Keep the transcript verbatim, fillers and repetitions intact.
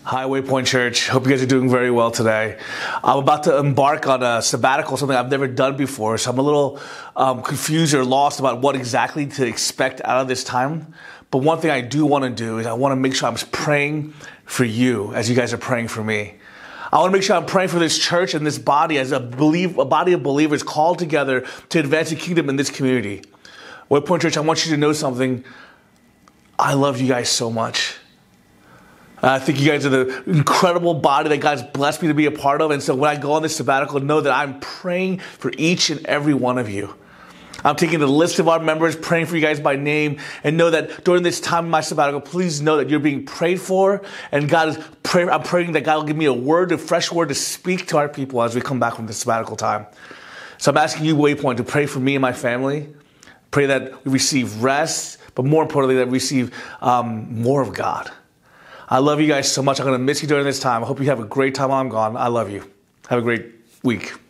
Hi, Waypoint Church. Hope you guys are doing very well today. I'm about to embark on a sabbatical, something I've never done before, so I'm a little um, confused or lost about what exactly to expect out of this time. But one thing I do want to do is I want to make sure I'm praying for you as you guys are praying for me. I want to make sure I'm praying for this church and this body as a, believe, a body of believers called together to advance the kingdom in this community. Waypoint Church, I want you to know something. I love you guys so much. I think you guys are the incredible body that God's blessed me to be a part of. And so when I go on this sabbatical, know that I'm praying for each and every one of you. I'm taking the list of our members, praying for you guys by name, and know that during this time of my sabbatical, please know that you're being prayed for. And God is pray, I'm praying that God will give me a word, a fresh word to speak to our people as we come back from this sabbatical time. So I'm asking you, Waypoint, to pray for me and my family. Pray that we receive rest, but more importantly, that we receive um, more of God. I love you guys so much. I'm going to miss you during this time. I hope you have a great time while I'm gone. I love you. Have a great week.